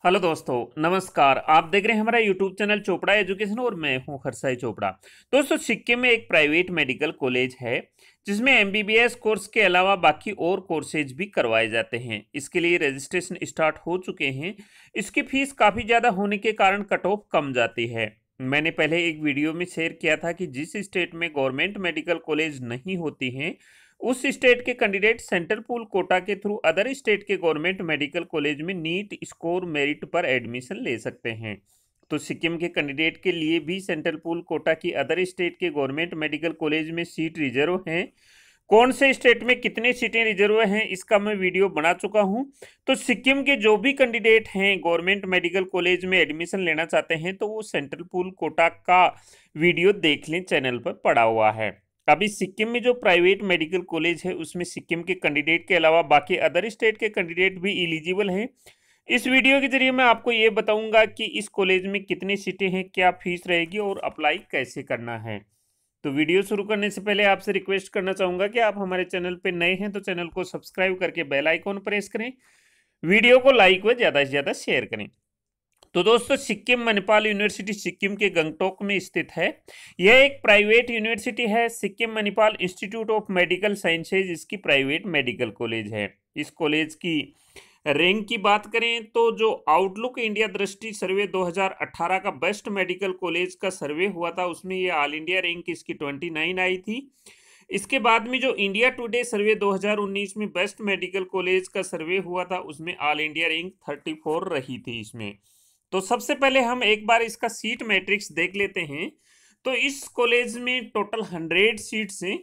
Hello दोस्तों, नमस्कार। आप देख रहे हैं हमारा यूट्यूब चैनल चोपड़ा एजुकेशन और मैं हूं हरसाई चोपड़ा। दोस्तों, सिक्किम में एक प्राइवेट मेडिकल कॉलेज है जिसमें एमबीबीएस कोर्स के अलावा बाकी और कोर्सेज भी करवाए जाते हैं। इसके लिए रजिस्ट्रेशन स्टार्ट हो चुके हैं। इसकी फीस काफ़ी ज़्यादा होने के कारण कट ऑफ कम जाती है। मैंने पहले एक वीडियो में शेयर किया था कि जिस स्टेट में गवर्नमेंट मेडिकल कॉलेज नहीं होती हैं उस स्टेट के कैंडिडेट सेंट्रल पूल कोटा के थ्रू अदर स्टेट के गवर्नमेंट मेडिकल कॉलेज में नीट स्कोर मेरिट पर एडमिशन ले सकते हैं। तो सिक्किम के कैंडिडेट के लिए भी सेंट्रल पूल कोटा की अदर स्टेट के गवर्नमेंट मेडिकल कॉलेज में सीट रिजर्व हैं। कौन से स्टेट में कितने सीटें रिजर्व हैं इसका मैं वीडियो बना चुका हूं। तो सिक्किम के जो भी कैंडिडेट हैं गवर्नमेंट मेडिकल कॉलेज में एडमिशन लेना चाहते हैं तो वो सेंट्रल पूल कोटा का वीडियो देख लें, चैनल पर पड़ा हुआ है। अभी सिक्किम में जो प्राइवेट मेडिकल कॉलेज है उसमें सिक्किम के कैंडिडेट के अलावा बाकी अदर स्टेट के कैंडिडेट भी एलिजिबल हैं। इस वीडियो के जरिए मैं आपको ये बताऊंगा कि इस कॉलेज में कितनी सीटें हैं, क्या फीस रहेगी और अप्लाई कैसे करना है। तो वीडियो शुरू करने से पहले आपसे रिक्वेस्ट करना चाहूँगा कि आप हमारे चैनल पर नए हैं तो चैनल को सब्सक्राइब करके बेल आइकॉन प्रेस करें, वीडियो को लाइक व ज़्यादा से ज़्यादा शेयर करें। तो दोस्तों, सिक्किम मणिपाल यूनिवर्सिटी सिक्किम के गंगटोक में स्थित है। यह एक प्राइवेट यूनिवर्सिटी है। Sikkim Manipal institute of medical sciences इसकी प्राइवेट मेडिकल कॉलेज है। इस कॉलेज की रैंक की बात करें तो जो आउटलुक इंडिया दृष्टि सर्वे 2018 का बेस्ट मेडिकल कॉलेज का सर्वे हुआ था उसमें ये ऑल इंडिया रैंक इसकी 29 आई थी। इसके बाद में जो इंडिया टुडे सर्वे 2019 में बेस्ट मेडिकल कॉलेज का सर्वे हुआ था उसमें ऑल इंडिया रैंक 34 रही थी इसमें। तो सबसे पहले हम एक बार इसका सीट मैट्रिक्स देख लेते हैं। तो इस कॉलेज में टोटल 100 सीट्स हैं।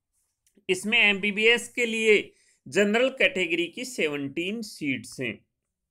इसमें एमबीबीएस के लिए जनरल कैटेगरी की 17 सीट्स हैं।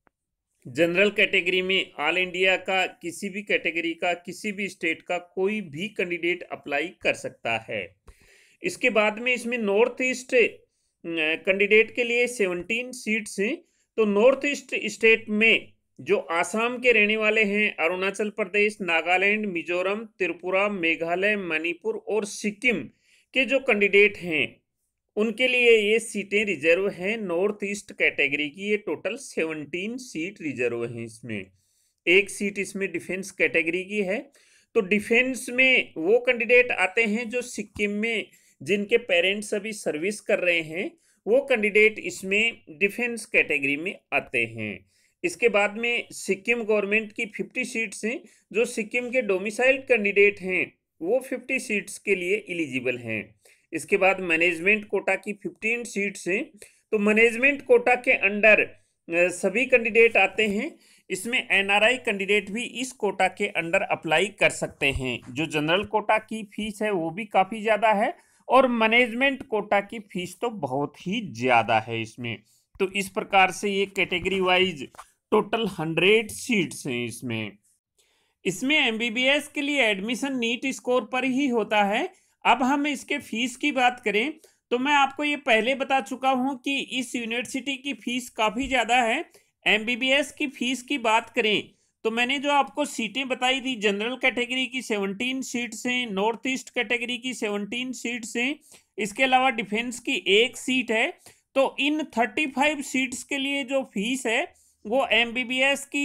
जनरल कैटेगरी में ऑल इंडिया का किसी भी कैटेगरी का किसी भी स्टेट का कोई भी कैंडिडेट अप्लाई कर सकता है। इसके बाद में इसमें नॉर्थ ईस्ट कैंडिडेट के लिए 17 सीट्स हैं। तो नॉर्थ ईस्ट स्टेट में जो आसाम के रहने वाले हैं, अरुणाचल प्रदेश, नागालैंड, मिजोरम, त्रिपुरा, मेघालय, मणिपुर और सिक्किम के जो कैंडिडेट हैं उनके लिए ये सीटें रिजर्व हैं। नॉर्थ ईस्ट कैटेगरी की ये टोटल 17 सीट रिजर्व हैं। इसमें एक सीट इसमें डिफेंस कैटेगरी की है। तो डिफेंस में वो कैंडिडेट आते हैं जो सिक्किम में जिनके पेरेंट्स अभी सर्विस कर रहे हैं, वो कैंडिडेट इसमें डिफेंस कैटेगरी में आते हैं। इसके बाद में सिक्किम गवर्नमेंट की 50 सीट्स हैं। जो सिक्किम के डोमिसाइल्ड कैंडिडेट हैं वो 50 सीट्स के लिए एलिजिबल हैं। इसके बाद मैनेजमेंट कोटा की 15 सीट्स हैं। तो मैनेजमेंट कोटा के अंडर सभी कैंडिडेट आते हैं। इसमें एनआरआई कैंडिडेट भी इस कोटा के अंडर अप्लाई कर सकते हैं। जो जनरल कोटा की फीस है वो भी काफ़ी ज़्यादा है और मैनेजमेंट कोटा की फीस तो बहुत ही ज़्यादा है इसमें। तो इस प्रकार से ये कैटेगरी वाइज टोटल 100 सीट्स हैं इसमें। इसमें एमबीबीएस के लिए एडमिशन नीट स्कोर पर ही होता है। अब हम इसके फीस की बात करें तो मैं आपको ये पहले बता चुका हूं कि इस यूनिवर्सिटी की फीस काफ़ी ज़्यादा है। एमबीबीएस की फीस की बात करें तो मैंने जो आपको सीटें बताई थी, जनरल कैटेगरी की 17 सीट्स हैं, नॉर्थ ईस्ट कैटेगरी की 17 सीट्स हैं, इसके अलावा डिफेंस की एक सीट है। तो इन 35 सीट्स के लिए जो फीस है वो एमबीबीएस की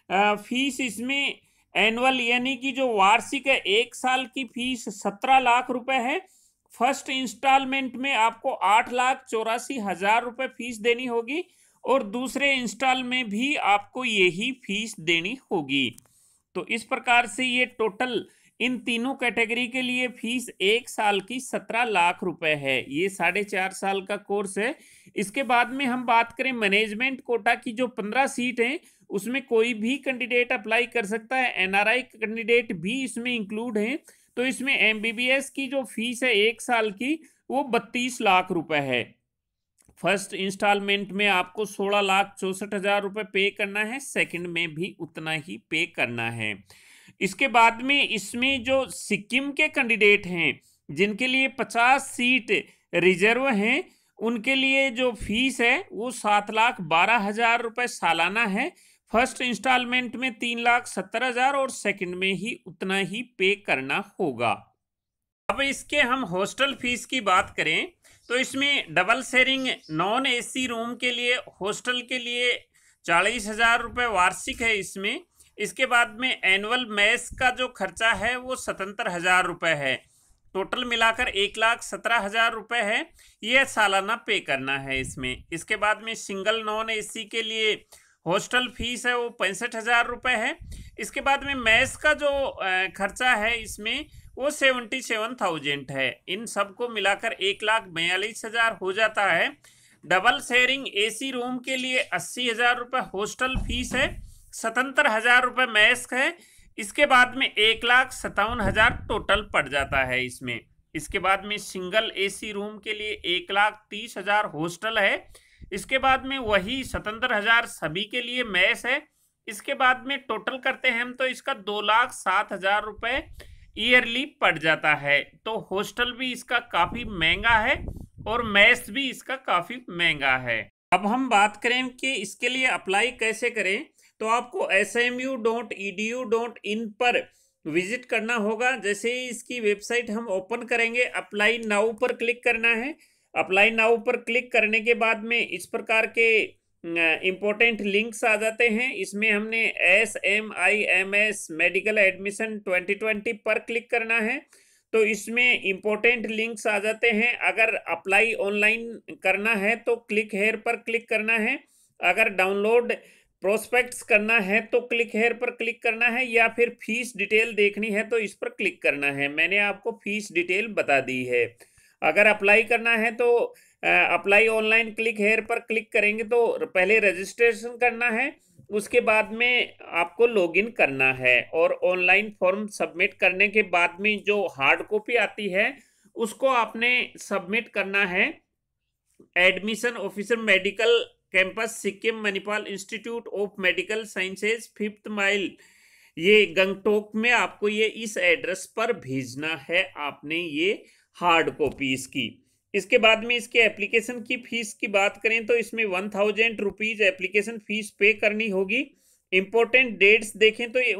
फीस इसमें एनुअल यानी कि जो वार्षिक है 1 साल की फीस 17 लाख रुपए है। फर्स्ट इंस्टॉलमेंट में आपको 8,84,000 रुपये फीस देनी होगी और दूसरे इंस्टॉल में भी आपको यही फीस देनी होगी। तो इस प्रकार से ये टोटल इन तीनों कैटेगरी के लिए फीस 1 साल की 17 लाख रुपए है। ये 4.5 साल का कोर्स है। इसके बाद में हम बात करें मैनेजमेंट कोटा की जो 15 सीट हैं उसमें कोई भी कैंडिडेट अप्लाई कर सकता है। एनआरआई कैंडिडेट भी इसमें इंक्लूड हैं। तो इसमें एमबीबीएस की जो फीस है 1 साल की वो 32 लाख रुपए है। फर्स्ट इंस्टॉलमेंट में आपको 16,64,000 रुपये पे करना है, सेकंड में भी उतना ही पे करना है। इसके बाद में इसमें जो सिक्किम के कैंडिडेट हैं जिनके लिए 50 सीट रिजर्व हैं उनके लिए जो फीस है वो 7,12,000 रुपये सालाना है। फर्स्ट इंस्टॉलमेंट में 3,70,000 और सेकंड में ही उतना ही पे करना होगा। अब इसके हम हॉस्टल फीस की बात करें तो इसमें double sharing non AC room के लिए हॉस्टल के लिए 40,000 रुपये वार्षिक है इसमें। इसके बाद में एनुअल मेस का जो खर्चा है वो 77,000 रुपये है। टोटल मिलाकर 1,17,000 रुपये है, ये सालाना पे करना है इसमें। इसके बाद में सिंगल नॉन एसी के लिए हॉस्टल फीस है वो 65,000 रुपये है। इसके बाद में मेस का जो खर्चा है इसमें वो 77,000 है। इन सबको मिलाकर 1,42,000 हो जाता है। डबल शेयरिंग एसी रूम के लिए 80,000 रुपये हॉस्टल फीस है, 77,000 रुपये मेस है। इसके बाद में 1,57,000 टोटल पड़ जाता है इसमें। इसके बाद में सिंगल एसी रूम के लिए 1,30,000 हॉस्टल है। इसके बाद में वही 77,000 सभी के लिए मेस है। इसके बाद में टोटल करते हैं हम तो इसका 2,07,000 रुपये ईयरली पड़ जाता है। तो हॉस्टल भी इसका काफ़ी महंगा है और मेस भी इसका काफ़ी महंगा है। अब हम बात करें कि इसके लिए अप्लाई कैसे करें, तो आपको smu.edu.in पर विजिट करना होगा। जैसे ही इसकी वेबसाइट हम ओपन करेंगे, अप्लाई नाउ पर क्लिक करना है। अप्लाई नाउ पर क्लिक करने के बाद में इस प्रकार के इम्पोर्टेंट लिंक्स आ जाते हैं। इसमें हमने SMIMS मेडिकल एडमिशन 2020 पर क्लिक करना है, तो इसमें इम्पोर्टेंट लिंक्स आ जाते हैं। अगर अप्लाई ऑनलाइन करना है तो क्लिक हेयर पर क्लिक करना है। अगर डाउनलोड प्रोस्पेक्ट्स करना है तो क्लिक हेयर पर क्लिक करना है, या फिर फीस डिटेल देखनी है तो इस पर क्लिक करना है। मैंने आपको फीस डिटेल बता दी है। अगर अप्लाई करना है तो अप्लाई ऑनलाइन क्लिक हेयर पर क्लिक करेंगे तो पहले रजिस्ट्रेशन करना है, उसके बाद में आपको लॉगिन करना है और ऑनलाइन फॉर्म सबमिट करने के बाद में जो हार्ड कॉपी आती है उसको आपने सबमिट करना है admission officer medical campus Sikkim Manipal institute of medical sciences 5th mile, ये गंगटोक में आपको ये इस एड्रेस पर भेजना है आपने ये हार्ड कॉपी इसकी। इसके बाद में इसके एप्लीकेशन की फीस की बात करें तो इसमें 1,000 रुपीज़ एप्लीकेशन फीस पे करनी होगी। इम्पोर्टेंट डेट्स देखें तो ये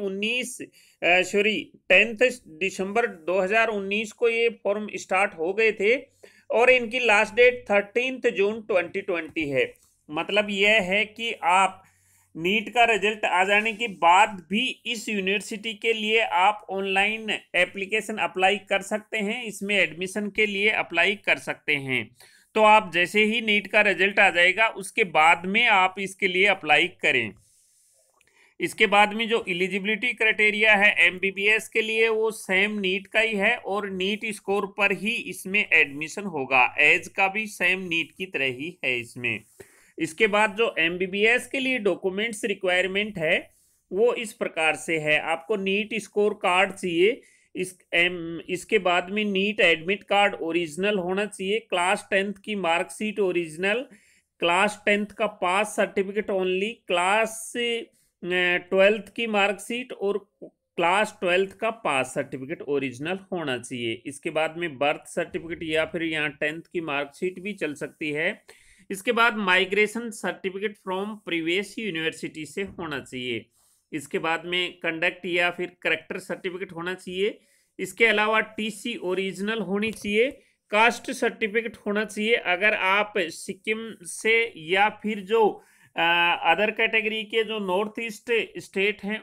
10 दिसंबर 2019 को ये फॉर्म स्टार्ट हो गए थे और इनकी लास्ट डेट 13 जून 2020 है। मतलब यह है कि आप नीट का रिजल्ट आ जाने के बाद भी इस यूनिवर्सिटी के लिए आप ऑनलाइन एप्लीकेशन अप्लाई कर सकते हैं, इसमें एडमिशन के लिए अप्लाई कर सकते हैं। तो आप जैसे ही नीट का रिजल्ट आ जाएगा उसके बाद में आप इसके लिए अप्लाई करें। इसके बाद में जो एलिजिबिलिटी क्राइटेरिया है MBBS के लिए वो सेम नीट का ही है और नीट स्कोर पर ही इसमें एडमिशन होगा। एज का भी सेम नीट की तरह ही है इसमें। इसके बाद जो MBBS के लिए डॉक्यूमेंट्स रिक्वायरमेंट है वो इस प्रकार से है। आपको नीट स्कोर कार्ड चाहिए, इसके बाद में नीट एडमिट कार्ड ओरिजिनल होना चाहिए, क्लास 10th की मार्कशीट ओरिजिनल, क्लास 10th का पास सर्टिफिकेट ओनली, क्लास 12th की मार्कशीट और क्लास 12th का पास सर्टिफिकेट ओरिजिनल होना चाहिए। इसके बाद में बर्थ सर्टिफिकेट या फिर यहाँ 10th की मार्कशीट भी चल सकती है। इसके बाद migration certificate from previous university से होना चाहिए। इसके बाद में कंडक्ट या फिर करेक्टर सर्टिफिकेट होना चाहिए। इसके अलावा TC ओरिजिनल होनी चाहिए, कास्ट सर्टिफिकेट होना चाहिए। अगर आप सिक्किम से या फिर जो अदर कैटेगरी के जो नॉर्थ ईस्ट स्टेट हैं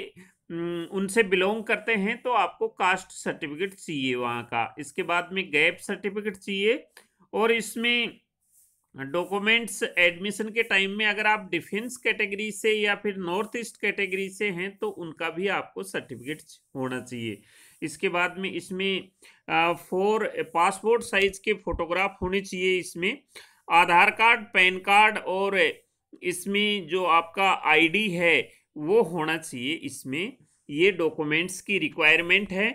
उनसे बिलोंग करते हैं तो आपको कास्ट सर्टिफिकेट चाहिए वहाँ का। इसके बाद में गैप सर्टिफिकेट चाहिए और इसमें डॉक्यूमेंट्स एडमिशन के टाइम में अगर आप डिफेंस कैटेगरी से या फिर नॉर्थ ईस्ट कैटेगरी से हैं तो उनका भी आपको सर्टिफिकेट होना चाहिए। इसके बाद में इसमें 4 पासपोर्ट साइज के फोटोग्राफ होने चाहिए। इसमें आधार कार्ड, पैन कार्ड और इसमें जो आपका ID है वो होना चाहिए। इसमें ये डॉक्यूमेंट्स की रिक्वायरमेंट है।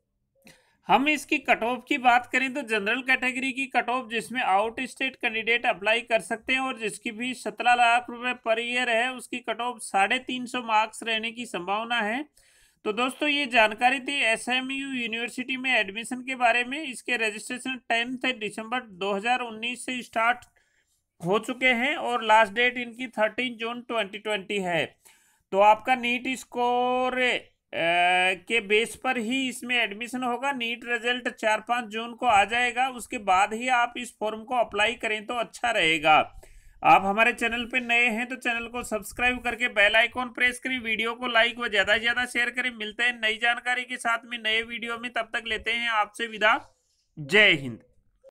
हम इसकी कट ऑफ की बात करें तो जनरल कैटेगरी की कट ऑफ जिसमें आउट स्टेट कैंडिडेट अप्लाई कर सकते हैं और जिसकी फीस 17 लाख रुपए पर ईयर है, उसकी कट ऑफ 350 मार्क्स रहने की संभावना है। तो दोस्तों ये जानकारी थी SMU यूनिवर्सिटी में एडमिशन के बारे में। इसके रजिस्ट्रेशन 10 दिसंबर 2019 से स्टार्ट हो चुके हैं और लास्ट डेट इनकी 13 जून 2020 है। तो आपका नीट स्कोर के बेस पर ही इसमें एडमिशन होगा। नीट रिजल्ट 4-5 जून को आ जाएगा, उसके बाद ही आप इस फॉर्म को अप्लाई करें तो अच्छा रहेगा। आप हमारे चैनल पे नए हैं तो चैनल को सब्सक्राइब करके बेल आइकॉन प्रेस करें, वीडियो को लाइक व ज्यादा से ज्यादा शेयर करें। मिलते हैं नई जानकारी के साथ में नए वीडियो में, तब तक लेते हैं आपसे विदा। जय हिंद।